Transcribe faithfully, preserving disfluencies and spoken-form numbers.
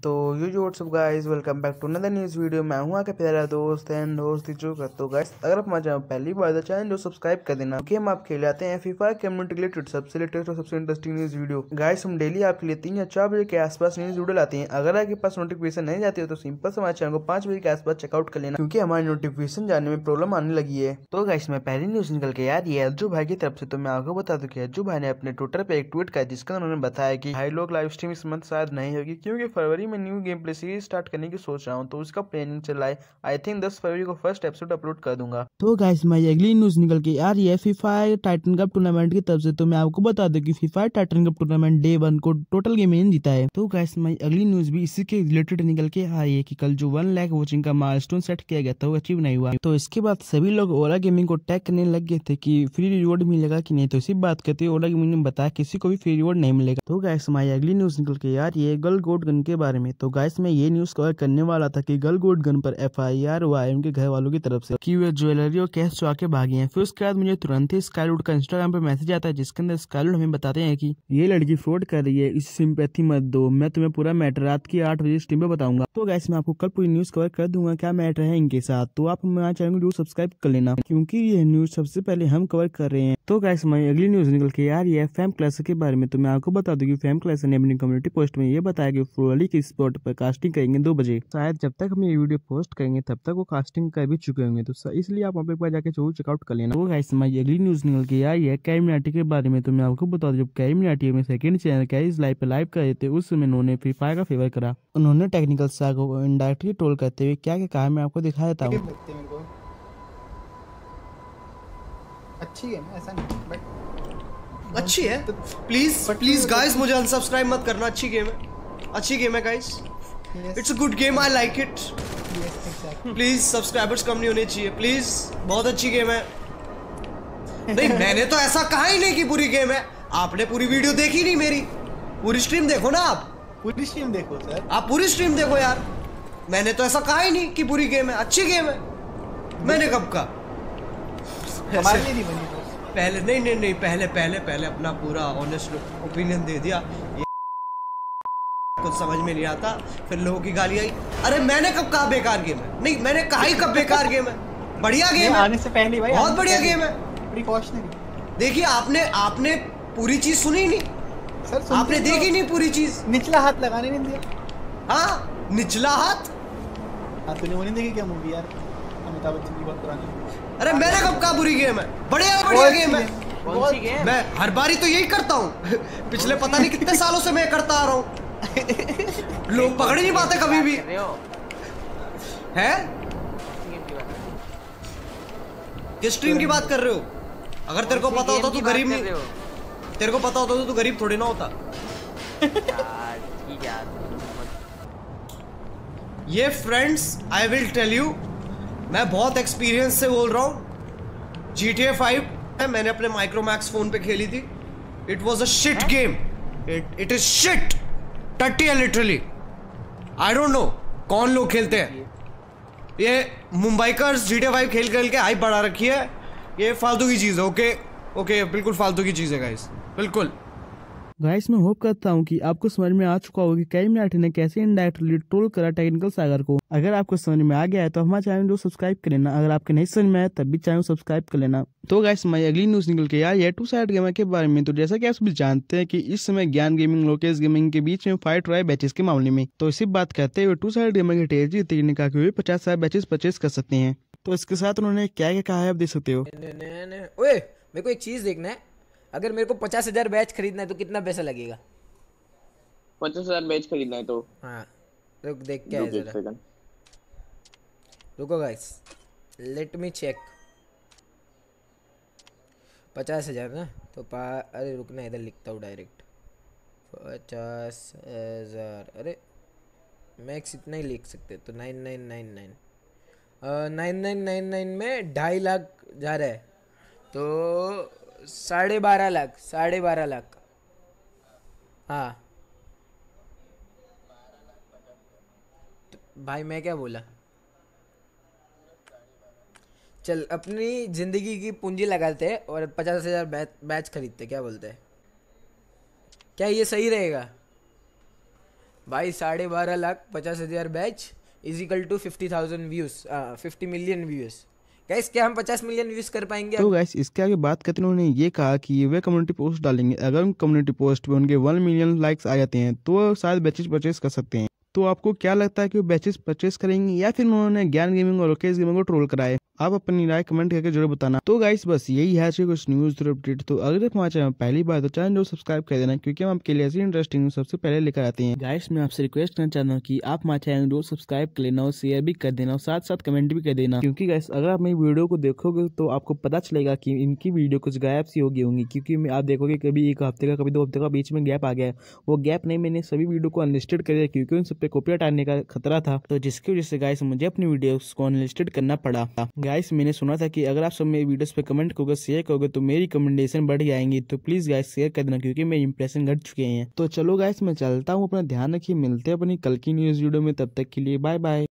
तो यू जो what's up guys, welcome back to another news video. मैं हूं आपका प्यारा दोस्त एंड होस्ट जो तो गाइस, अगर आप हमारे चैनल पहली बार तो चैनल जो सब्सक्राइब कर देना, क्योंकि हम आपके लिए आते हैं फ्री फायर कम्युनिटी रिलेटेड सबसे लेटेस्ट और सबसे इंटरेस्टिंग न्यूज़ वीडियो। गाइस हम डेली आपके लिए तीन या चार बजे के आसपास न्यूज़ वीडियो लाते हैं। अगर आपके पास नोटिफिकेशन नहीं जाती हो तो सिंपल से हमारे चैनल को पांच बजे के आसपास चेकआउट कर लेना, क्योंकि हमारी नोटिफिकेशन जाने में प्रॉब्लम आने लगी है। तो गाइस मैं पहली न्यूज़ निकल के याद है अज्जू भाई की तरफ से। तो मैं आपको बता दूं कि अज्जू भाई ने अपने ट्विटर पे एक ट्वीट किया जिसका उन्होंने बताया कि भाई लोग लाइव स्ट्रीम इस मंथ शायद नहीं होगी, क्योंकि फरवरी में new game play series start करने की सोच रहा हूँ, तो उसका प्लानिंग चल रहा है। आई थिंक दस फरवरी को फर्स्ट एपिसोड अपलोड कर दूंगा। तो गाइस मैं अगली न्यूज निकल के आ रही है Free Fire Titan cup tournament की तरफ से। तो मैं आपको बता दूं कि Free Fire Titan cup tournament day one को टोटल गेम में जीता है। तो गाइस मैं अगली न्यूज भी इसी के रिलेटेड निकल के आ रही है कि कल जो वन लाख वॉचिंग का माइलस्टोन सेट किया गया था वो अचीव नहीं हुआ। तो इसके बाद सभी लोग ओला गेमिंग को टैग करने लग गए थे कि फ्री रिवॉर्ड मिलेगा कि नहीं। तो इसी बात करते ओला गेमिंग ने बताया किसी को भी फ्री रिवॉर्ड नहीं मिलेगा। तो गाइस मैं अगली न्यूज निकल के आ रही है गर्ल गोड गन के बारे में। तो गाइस मैं ये न्यूज कवर करने वाला था कि गर्ल गोड गन पर एफ आई आर हुआ है उनके घर वालों की तरफ से कि वे ज्वेलरी और कैश चुरा के भागी हैं। फिर उसके बाद मुझे तुरंत ही स्काईलुड का इंस्टाग्राम पर मैसेज आता है जिसके अंदर स्काईलुड हमें बताते हैं कि ये लड़की फ्रॉड कर रही है, इस सिंपैथी मत दो, मैं तुम्हें पूरा मैटर रात की आठ बजे स्ट्रीम पे बताऊंगा। तो गाइस मैं आपको कल पूरी न्यूज कवर कर दूंगा क्या मैटर है इनके साथ। तो आप हमारे चैनल को जरूर सब्सक्राइब कर लेना, क्योंकि ये न्यूज सबसे पहले हम कवर कर रहे हैं। तो गाइस मैं अगली न्यूज निकल के आ रही है फेम क्लास के बारे में। तो मैं आपको बता दूं कि फेम क्लास ने अपनी कम्युनिटी पोस्ट में ये बताया कि फरवरी की स्पॉट पर कास्टिंग करेंगे दो बजे। शायद जब तक हम ये वीडियो पोस्ट करेंगे तब तक वो कास्टिंग कर भी चुके होंगे, तो इसलिए आप वहाँ पे एक बार जाके जरूर चेकआउट कर लेना। वो गाइस मैं अगली न्यूज निकल के आई है कैरिमिनाटी के बारे में। तो मैं आपको बता दूं जब कैरिमिनाटी में सेकंड चैनल कैरिस लाइव पे लाइव कर रहे थे उस समय उन्होंने फ्री फायर का फेवर करा। उन्होंने टेक्निकल स्टार को इनडायरेक्टली ट्रोल करते हुए क्या क्या कहा मैं आपको दिखा देता हूँ। अच्छी है ना, ऐसा नहीं बट अच्छी है। प्लीज प्लीज गाइस मुझे अनसब्सक्राइब मत करना। अच्छी गेम है, अच्छी गेम है guys. It's a good game, I like it. Please subscribers कम नहीं होने चाहिए प्लीज। बहुत अच्छी गेम है। नहीं मैंने तो ऐसा कहा ही नहीं कि बुरी गेम है। आपने पूरी वीडियो देखी नहीं मेरी। पूरी स्ट्रीम देखो ना आप। पूरी स्ट्रीम देखो सर, आप पूरी स्ट्रीम देखो यार। मैंने तो ऐसा कहा ही नहीं कि बुरी गेम है, अच्छी गेम है। मैंने कब कहा? हमारे लिए नहीं बनी तो। पहले नहीं नहीं नहीं पहले पहले पहले अपना पूरा ऑनेस्ट ओपिनियन दे दिया। ये कुछ समझ में नहीं आता, फिर लोगों की गाली आई। अरे मैंने कब कहा बेकार गेम है? नहीं मैंने कहा ही कब बेकार गेम है? बढ़िया गेम है, आने से पहले भाई बहुत बढ़िया गेम है। प्रिकॉशनरी। देखिए आपने आपने पूरी चीज सुनी नहीं सर, आपने देखी नहीं पूरी चीज। निचला हाथ लगाने नहीं दिया। हाँ निचला हाथ। हाँ तूने वो नहीं देखी क्या मूवी यार, अमिताभ बच्चन की बहुत पुरानी। अरे मैंने कब कहा बुरी गेम है? बढ़िया बढ़िया गेम है। कौन सी गेम? मैं हर बारी तो यही करता हूँ। पिछले पता नहीं कितने सालों से मैं करता आ रहा हूँ। लोग पकड़ ही नहीं पाते कभी भी है। किस स्ट्रीम की बात कर रहे हो? अगर तेरे को पता होता तो गरीब नहीं, तेरे को पता होता तो तू गरीब थोड़ी ना होता। ये friends I will tell you, मैं बहुत एक्सपीरियंस से बोल रहा हूँ। जी टी ए फाइव मैंने अपने माइक्रोमैक्स फोन पे खेली थी। It was a shit game. It it is shit टट्टी है लिटरली। आई डोंट नो कौन लोग खेलते हैं ये। Mumbaikars G T A five खेल खेल के हाइप बढ़ा रखी है। ये फालतू की चीज़ है। ओके ओके बिल्कुल फालतू की चीज़ है गाइस, बिल्कुल। गाइस मैं होप करता हूँ कि आपको समझ में आ चुका होगा कि कैरिमिनाटी ने कैसे इनडायरेक्टली ट्रोल करा टेक्निकल सागर को। अगर आपको समझ में आ गया है तो हमारे चैनल को सब्सक्राइब कर लेना। अगर आपके नहीं समझ में आया तब भी चैनल सब्सक्राइब कर लेना। तो गाइस मैं अगली न्यूज निकल के यार ये टू साइड गेमर के बारे में। तो जैसा कि आप सभी जानते हैं कि इस समय ज्ञान गेमिंग लोकेश गेमिंग के बीच में फाइट रहा है बैचेस के मामले में। तो इसी बात कहते हुए टू साइड गेमर के टेजी तीन ने कहा कि वे पचास साल बैचेस परचेस कर सकते हैं। तो इसके साथ उन्होंने क्या क्या कहा है आप देख सकते हो। ओए मेरे को एक चीज देखना है, अगर मेरे को पचास हजार बैच खरीदना है तो कितना पैसा लगेगा? पचास हजार बैच खरीदना है तो हाँ रुक देख क्या है जरा, रुको गाइस लेट मी चेक। पचास हजार ना तो पा अरे रुकना इधर लिखता हूँ डायरेक्ट। पचास हजार अरे मैक्स इतना ही लिख सकते तो nine nine nine nine nine nine nine nine में ढाई लाख जा रहा है तो साढ़े बारह लाख साढ़े बारह लाख हाँ भाई मैं क्या बोला। चल अपनी जिंदगी की पूंजी लगाते हैं और पचास हजार बैच बैच खरीदते, क्या बोलते हैं? क्या ये सही रहेगा? भाई साढ़े बारह लाख पचास हजार batch is equal to fifty thousand views, fifty million views. Guys क्या हम पचास मिलियन व्यूज कर पाएंगे? तो गाइस इसके आगे बात करते हैं, उन्होंने ये कहा कि वे कम्युनिटी पोस्ट डालेंगे, अगर उन कम्युनिटी पोस्ट पे उनके वन मिलियन लाइक्स आ जाते हैं तो शायद बैचेस परचेस कर सकते हैं। तो आपको क्या लगता है कि वो बैचेस परचेस करेंगे या फिर उन्होंने ज्ञान गेमिंग और लोकेश गेमिंग को ट्रोल कराए? आप अपनी राय कमेंट करके जरूर बताना। तो गाइस बस यही है आज की कुछ न्यूज अपडेट। तो अगर आप हमारे चैनल पहली बार तो चैनल जो सब्सक्राइब कर देना, क्योंकि हम आपके लिए ऐसी इंटरेस्टिंग न्यूज सबसे पहले लेकर आते हैं। गाइस मैं आपसे रिक्वेस्ट करना चाहता हूँ कि आप हमारे चैनल जो सब्सक्राइब कर लेना और शेयर भी कर देना और साथ साथ कमेंट भी कर देना, क्योंकि गाइस अगर आप मेरी वीडियो को देखोगे तो आपको पता चलेगा कि इनकी वीडियो कुछ गायब सी होगी होंगी, क्योंकि आप देखोगे कभी एक हफ्ते का कभी दो हफ्ते का बीच में गैप आ गया। वो गैप नहीं, मैंने सभी वीडियो को अनलिस्टेड कर दिया क्योंकि उन सब पे कॉपीराइट आने का खतरा था, तो जिसकी वजह से गाइस मुझे अपनी वीडियोस को अनलिस्टेड करना पड़ा। गाइस मैंने सुना था कि अगर आप सब मेरी वीडियोस पे कमेंट करोगे, शेयर करोगे तो मेरी रिकमेंडेशन बढ़ जाएंगी। तो प्लीज गाइस शेयर कर देना क्योंकि मेरे इंप्रेशन घट चुके हैं। तो चलो गाइस मैं चलता हूँ, अपना ध्यान रखिए, मिलते हैं अपनी कल की न्यूज वीडियो में, तब तक के लिए बाय बाय।